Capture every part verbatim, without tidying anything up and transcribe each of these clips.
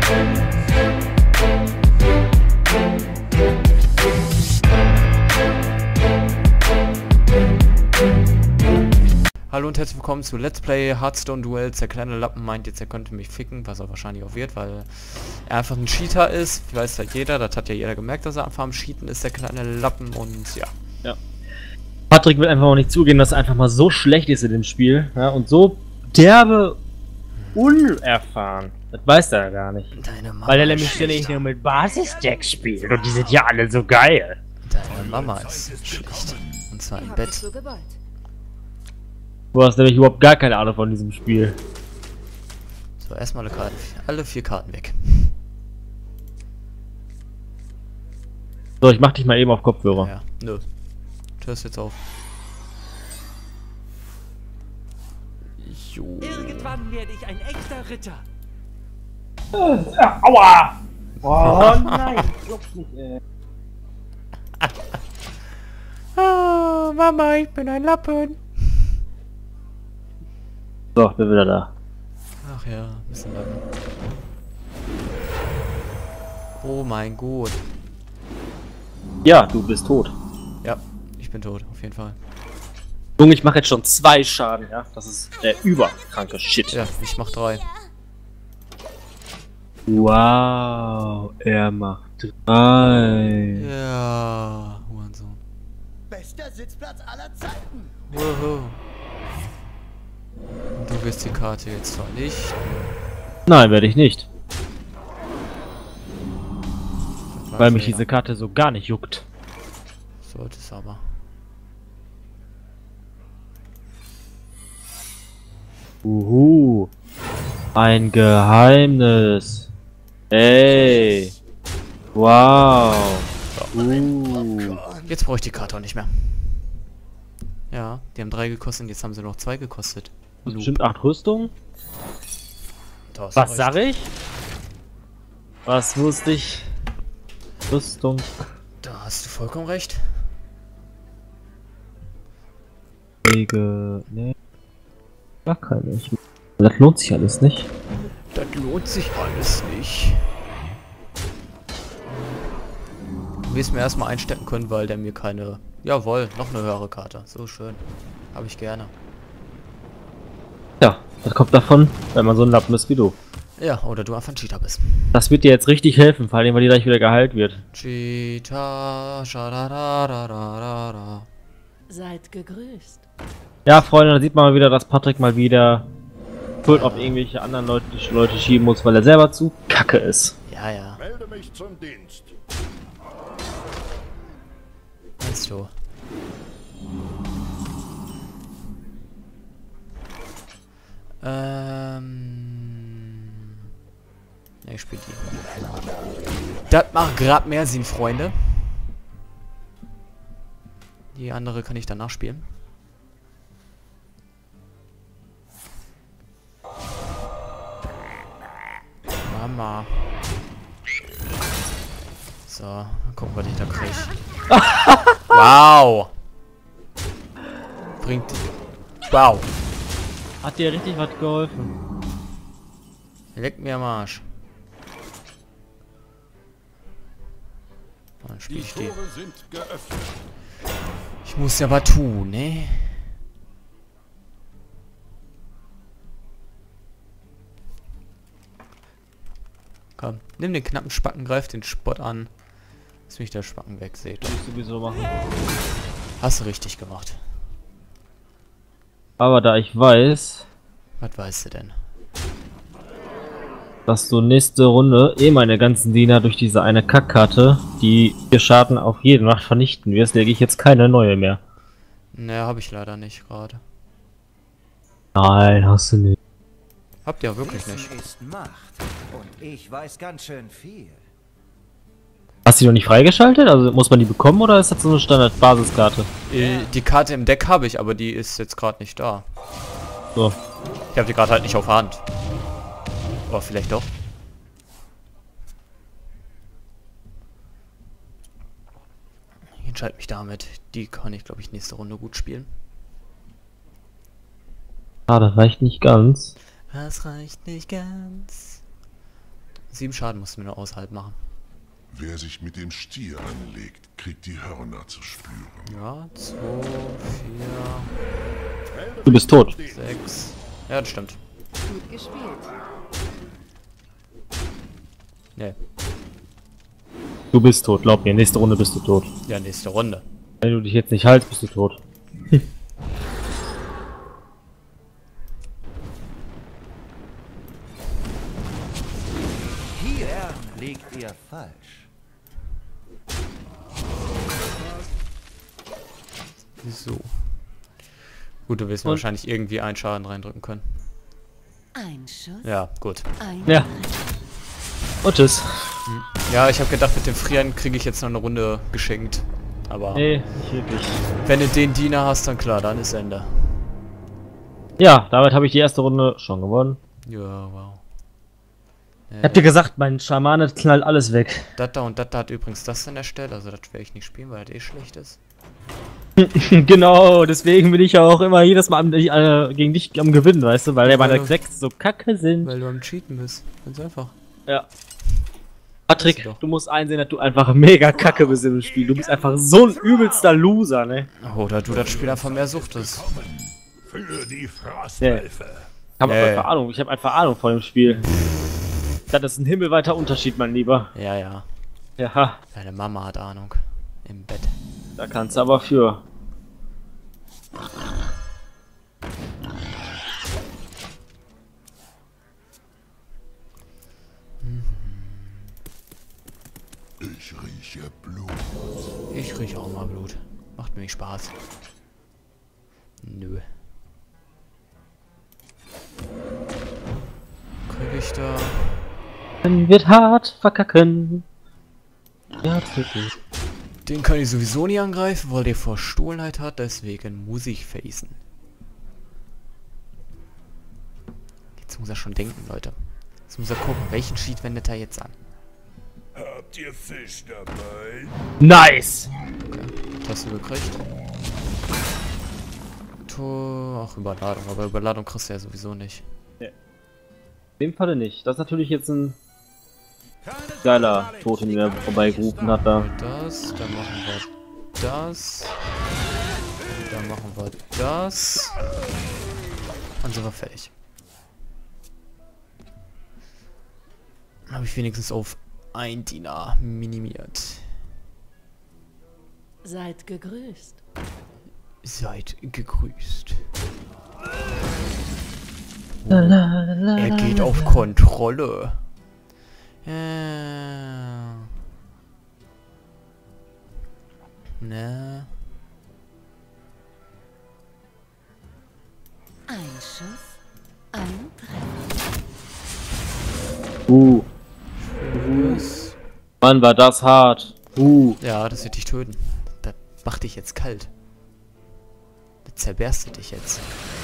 Hallo und herzlich willkommen zu Let's Play Hearthstone Duels. Der kleine Lappen meint jetzt, er könnte mich ficken, was er wahrscheinlich auch wird, weil er einfach ein Cheater ist. Ich weiß ja jeder, das hat ja jeder gemerkt, dass er einfach am Cheaten ist, der kleine Lappen, und ja. Ja. Patrick will einfach auch nicht zugeben, dass er einfach mal so schlecht ist in dem Spiel, ja, und so derbe unerfahren. Das weiß er ja gar nicht. Deine Mama Weil er nämlich ständig nur mit Basis-Decks spielt und die sind ja alle so geil. Deine Mama ist schlecht. Und zwar im Bett. Du hast nämlich überhaupt gar keine Ahnung von diesem Spiel. So, erstmal alle Karten. Alle vier Karten weg. So, ich mach dich mal eben auf Kopfhörer. Ja, nö. Du hörst jetzt auf. Jo. Irgendwann werde ich ein echter Ritter. Aua! Oh nein, glaub's nicht, ey. Ah, Mama, ich bin ein Lappen. So, bin wieder da. Ach ja, ein bisschen Lappen. Oh mein Gott. Ja, du bist tot. Ja, ich bin tot, auf jeden Fall. Junge, ich mache jetzt schon zwei Schaden, ja? Das ist der überkranke Shit. Ja, ich mach drei. Wow, er macht drei. Ja, Hurensohn. Bester Sitzplatz aller Zeiten. Woho. Du wirst die Karte jetzt zwar nicht. Nein, werde ich nicht. Das Weil war mich Fehler. diese Karte so gar nicht juckt. Sollte es aber. Uhu. Ein Geheimnis. Ey. Wow. Uh. Jetzt brauche ich die Karte auch nicht mehr. Ja, die haben drei gekostet, jetzt haben sie noch zwei gekostet. Das bestimmt acht Rüstungen. Da hast du Was recht. sag ich? Was wusste ich? Rüstung. Da hast du vollkommen recht. Wege. Nee. Gar keine. Ich, das lohnt sich alles nicht. Das lohnt sich alles nicht. Du wirst mir erstmal einstecken können, weil der mir keine... Jawohl, noch eine höhere Karte. So schön. Habe ich gerne. Ja, das kommt davon, wenn man so ein Lappen ist wie du. Ja, oder du einfach ein Cheater bist. Das wird dir jetzt richtig helfen, vor allem, weil die gleich wieder geheilt wird. Cheater, schadadadadadada. Seid gegrüßt. Ja, Freunde, da sieht man mal wieder, dass Patrick mal wieder Schuld auf irgendwelche anderen Leute, Leute schieben muss, weil er selber zu kacke ist. Ja, ja. Melde mich zum Dienst. Weißt du. Ähm... Ne, ich spiel die. Das macht grad mehr Sinn, Freunde. Die andere kann ich danach spielen. Mama. So, mal gucken, was ich da krieg. Wow! Bringt... Wow! Hat dir richtig was geholfen? Leck mir am Arsch. Dann spiel Die ich die. Tore sind geöffnet. Ich muss ja was tun, ne? Komm, nimm den knappen Spacken, greif den Spott an. Lass mich der Spacken weg, seht. Würde ich sowieso machen. Hast du richtig gemacht. Aber da ich weiß, Was weißt du denn? dass du nächste Runde eh meine ganzen Diener durch diese eine Kackkarte, die vier Schaden auf jede Nacht vernichten wirst, lege ich jetzt keine neue mehr. Ne, habe ich leider nicht gerade. Nein, hast du nicht. Habt ihr wirklich nicht. Wissen ist Macht. Und ich weiß ganz schön viel. Hast du die noch nicht freigeschaltet? Also muss man die bekommen oder ist das so eine Standard-Basiskarte? Äh, die Karte im Deck habe ich, aber die ist jetzt gerade nicht da. So. Ich habe die gerade halt nicht auf Hand. Aber vielleicht doch. Ich entscheide mich damit. Die kann ich, glaube ich, nächste Runde gut spielen. Ah, das reicht nicht ganz. Das reicht nicht ganz. Sieben Schaden mussten wir nur außerhalb machen. Wer sich mit dem Stier anlegt, kriegt die Hörner zu spüren. Ja, zwei, vier, Du bist tot. sechs. Ja, das stimmt. Gut gespielt. Nee. Du bist tot, glaub mir. Nächste Runde bist du tot. Ja, nächste Runde. Wenn du dich jetzt nicht haltst, bist du tot. Hier liegt ihr falsch. So. Gut, du wirst mir Und? wahrscheinlich irgendwie einen Schaden reindrücken können. Ein Schuss. Ja, gut. Ein Ja. Und tschüss. Ja, ich habe gedacht, mit dem Frieren kriege ich jetzt noch eine Runde geschenkt. Aber Nee, nicht wirklich. wenn du den Diener hast, dann klar, dann ist Ende. Ja, damit habe ich die erste Runde schon gewonnen. Ja, wow. Habt ihr gesagt, mein Schamane knallt alles weg. Das da und das da hat übrigens das an der Stelle, also das werde ich nicht spielen, weil das eh schlecht ist. Genau, deswegen bin ich ja auch immer jedes Mal am, äh, gegen dich am Gewinnen, weißt du, weil ja meine du- sechs so kacke sind. Weil du am Cheaten bist. Ganz einfach. Ja. Patrick, Weißt du doch. du musst einsehen, dass du einfach mega kacke bist im Spiel. Du bist einfach so ein übelster Loser, ne? Oder du das Spiel einfach mehr suchtest. Für die Nee. Frostwölfe. Ich hab Nee. einfach Ahnung, ich hab einfach Ahnung von dem Spiel. Das ist ein himmelweiter Unterschied, mein Lieber. Ja, ja. Ja, Deine Mama hat Ahnung. Im Bett. da kannst du aber für. Ich rieche Blut. Ich rieche auch mal Blut. Macht mir Spaß. Nö. Krieg ich da... Dann wird hart verkacken. Ja, wirklich. Den kann ich sowieso nie angreifen, weil der Verstohlenheit hat, deswegen muss ich facen. Jetzt muss er schon denken, Leute. Jetzt muss er gucken, welchen Sheet wendet er jetzt an. Habt ihr Fisch dabei? Nice! Hast du gekriegt? Tor... Ach, Überladung, aber Überladung kriegst du ja sowieso nicht. In dem Falle nicht. Das ist natürlich jetzt ein geiler Totem, der vorbeigerufen hat da. Das, dann machen wir das. Dann machen wir das. Und sind wir fertig. Habe ich wenigstens auf ein Dinar minimiert. Seid gegrüßt. Seid gegrüßt. Er geht auf Kontrolle. Ja. Ne. Ein Schuss. Ein Treffer. Uh, Los. Mann, war das hart. Uh. Ja, das wird dich töten. Das macht dich jetzt kalt. Das zerberstet dich jetzt.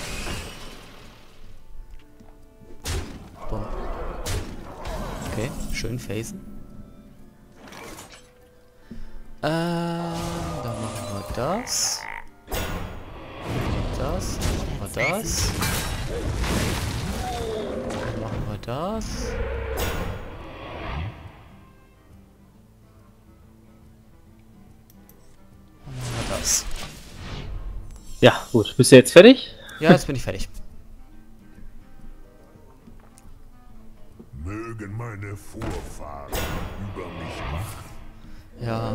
Bumm. Okay, schön phasen. Ähm, dann machen wir das. Das, dann machen wir das. Dann machen wir das. Dann machen wir das. Ja, gut. Bist du jetzt fertig? Ja, jetzt bin ich fertig. Mögen meine Vorfahren über mich wachen. Ja,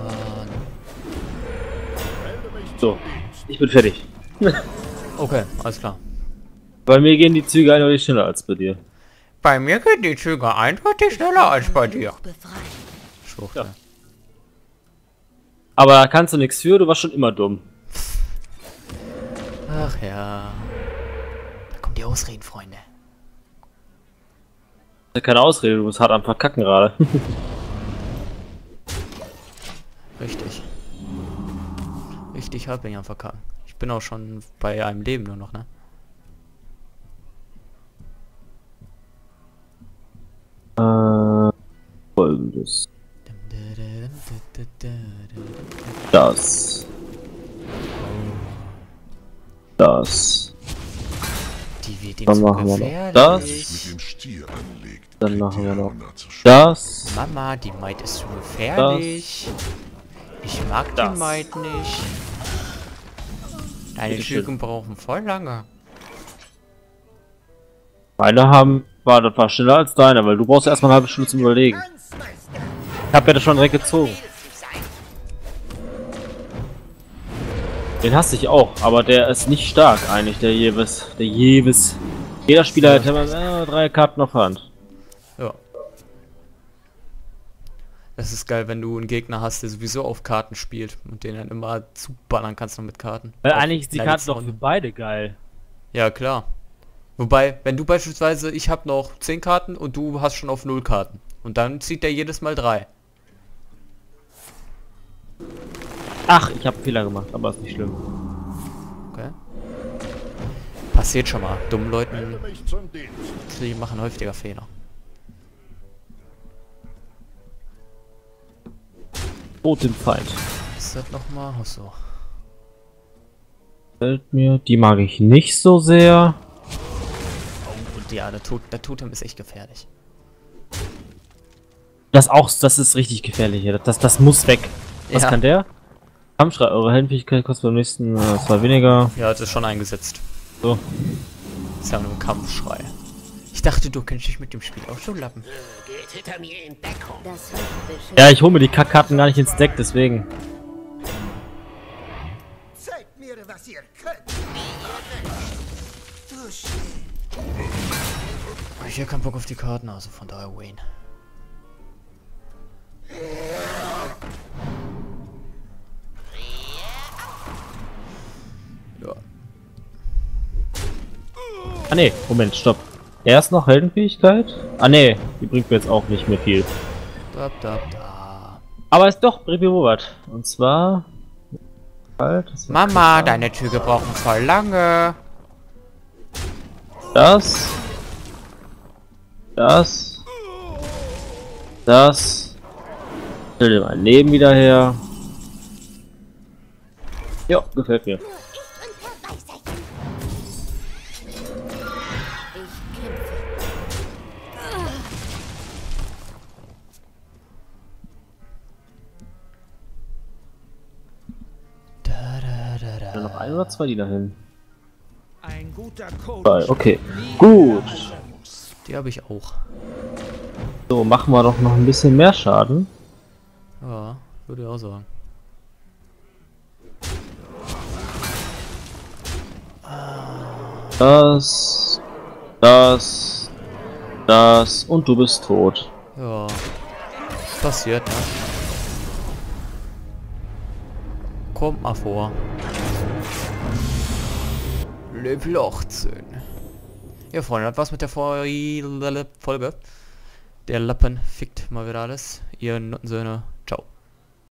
So, ich bin fertig. okay, alles klar. Bei mir gehen die Züge eindeutig schneller als bei dir. Bei mir gehen die Züge eindeutig schneller als bei dir. Befreit. Schwucht, Ja. Aber da kannst du nichts für, du warst schon immer dumm. Ach ja. Da kommen die Ausreden, Freunde. Das ist keine Ausrede, du bist hart am Verkacken gerade. Richtig. Richtig hart bin ich am Verkacken. Ich bin auch schon bei einem Leben nur noch, ne? äh, folgendes. Das. Das. Die wird ihm Dann zu machen wir noch gefährlich. das. Mit dem Stier anlegt, Dann kriegt machen die wir noch Hörner zu spüren. Das. Mama, die Maid ist zu gefährlich. Ich mag Das. die Maid nicht. Deine Bitteschön. Schüken brauchen voll lange. Meine haben, war, das war schneller als deine, weil du brauchst erstmal eine halbe Stunde zum Überlegen. Ich hab ja das schon direkt gezogen. Den hasse ich auch, aber der ist nicht stark eigentlich, der Jeweils. Der Jeweils. Jeder Spieler hat immer äh, drei Karten auf Hand. Ja. Das ist geil, wenn du einen Gegner hast, der sowieso auf Karten spielt und den dann immer zuballern kannst noch mit Karten. Weil Auf- eigentlich ist die in der Karte letzten doch für Runde. beide geil. Ja, klar. Wobei, wenn du beispielsweise, ich habe noch zehn Karten und du hast schon auf null Karten. Und dann zieht der jedes Mal drei. Ach, ich habe Fehler gemacht, aber ist nicht schlimm. Okay. Passiert schon mal. Dummen Leuten, die machen häufiger Fehler. Tod dem Feind. Ist das nochmal? Achso. Fällt mir. Die mag ich nicht so sehr. Oh, und ja, der, Tod, der Totem ist echt gefährlich. Das auch, das ist richtig gefährlich hier. Das, das muss weg. Was Ja. kann der? Kampfschrei, eure Heldenfähigkeit kostet beim nächsten äh, zwei weniger. Ja, das ist schon eingesetzt. So. Ist ja nur ein Kampfschrei. Ich dachte, du kennst dich mit dem Spiel auch schon lappen. Das wird beschissen. Ja, ich hole mir die Kackkarten gar nicht ins Deck, deswegen. Zeigt mir, was ihr könnt. Ich hab keinen Bock auf die Karten, also von daher Wayne. Ja. Ah ne, Moment, stopp. Erst noch Heldenfähigkeit? Ah ne, die bringt mir jetzt auch nicht mehr viel. Da, da, da. Aber ist doch, bringt mir wohl was. Und zwar... Halt, das war Mama, deine Züge brauchen voll lange. Das. Das. Das. Stell dir mein Leben wieder her. Ja, gefällt mir. Ich kämpfe. Da, da, da, da. Nur noch ein oder zwei die dahin. Ein guter Coach. Zwei, okay. Gut. Die habe ich auch. So, machen wir doch noch ein bisschen mehr Schaden. Ja, würde ich auch sagen. Das. Das. Das. Und du bist tot. Ja. Passiert, ne? Kommt mal vor. Level achtzehn. Ja, Freunde, das war's mit der Fol- Folge. Der Lappen fickt mal wieder alles. Ihr Nuttensöhne.